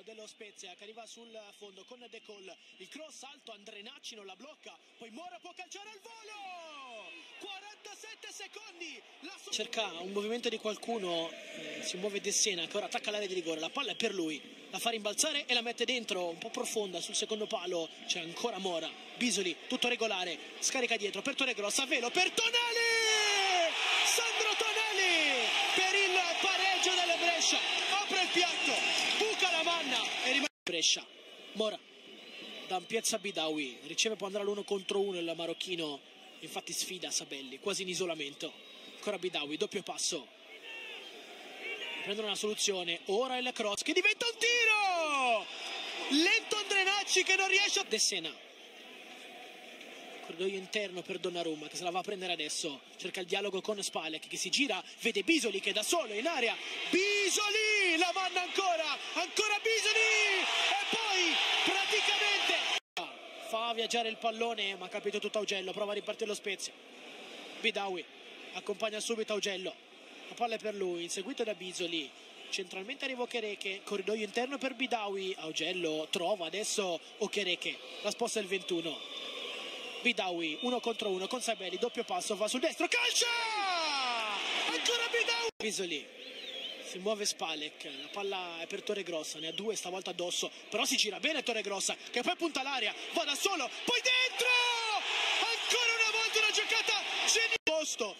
dello Spezia che arriva sul fondo con De Col, il cross alto, Andrenacci non la blocca, poi Mora può calciare al volo, 47 secondi, cerca un movimento di qualcuno, si muove De Sena che ora attacca l'area di rigore, la palla è per lui, la fa rimbalzare e la mette dentro, un po' profonda sul secondo palo, c'è ancora Mora, Bisoli, tutto regolare, scarica dietro per Torregrossa, velo per Tonali, Sandro Tonali per il pareggio delle Brescia, apre il piatto, buca la manna e rimane Brescia. Mora da Piazza Bidawi, riceve, può andare all'1 contro 1 il marocchino, infatti sfida Sabelli, quasi in isolamento, ancora Bidawi, doppio passo, prendono una soluzione, ora il cross che diventa un tiro, lento Andrenacci che non riesce a... De Sena, corridoio interno per Donnarumma che se la va a prendere adesso, cerca il dialogo con Spalek che si gira, vede Bisoli che è da solo in area, Bisoli, la manna ancora Bisoli e poi praticamente fa viaggiare il pallone, ma ha capito tutto Augello, prova a ripartire lo Spezia, Bidawi accompagna subito Augello, la palla è per lui, inseguito da Bisoli, centralmente arriva Okereke, corridoio interno per Bidawi, Augello trova adesso Okereke, la sposta il 21, Bidawi 1 contro 1 con Sabelli, doppio passo, va sul destro, calcia! Ancora Bidawi! Bisoli, si muove Spalek, la palla è per Torregrossa, ne ha 2 stavolta addosso, però si gira bene Torregrossa che poi punta l'area, va da solo, poi dentro! Ancora una volta una giocata geniosa!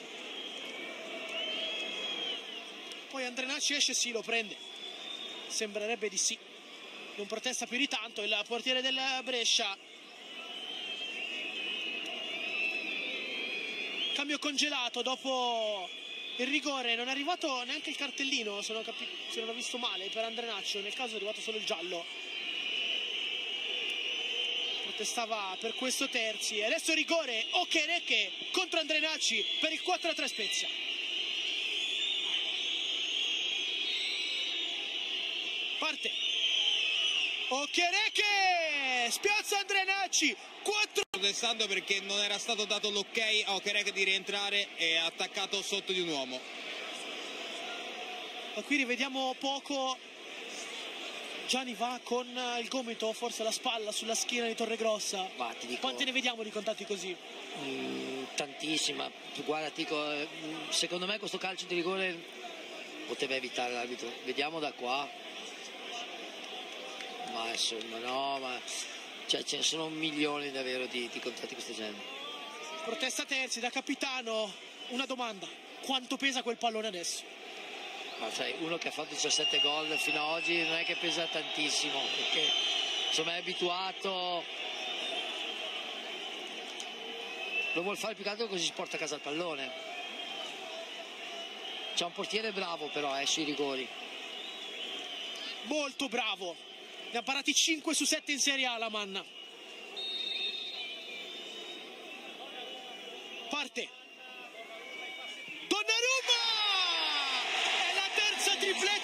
Poi Andrenacci esce, sì, lo prende, sembrerebbe di sì, non protesta più di tanto il portiere del Brescia. Cambio congelato dopo il rigore, non è arrivato neanche il cartellino se non ho visto male per Andrenaccio, nel caso è arrivato solo il giallo, protestava per questo Terzi e adesso rigore Okereke contro Andrenacci per il 4-3 Spezia. Parte Okereke, spiazza Andrenacci, 4. Protestando perché non era stato dato l'ok a Okereke di rientrare e ha attaccato sotto di un uomo. Ma qui rivediamo poco, Gianni va con il gomito, forse la spalla sulla schiena di Torregrossa. Ti dico, quanti ne vediamo di contatti così? Tantissima, guarda, ti dico, secondo me questo calcio di rigore poteva evitare l'arbitro, vediamo da qua. Ma insomma no, ma cioè, ce ne sono milioni davvero di contatti di questo genere. Protesta Terzi da capitano, una domanda, quanto pesa quel pallone adesso? Ma sai, uno che ha fatto 17 gol fino ad oggi non è che pesa tantissimo, perché insomma è abituato, lo vuol fare più che altro così si porta a casa il pallone. C'è un portiere bravo però sui rigori, molto bravo, ne ha parati 5 su 7 in Serie A la manna. Parte Donnarumma, è la terza tripletta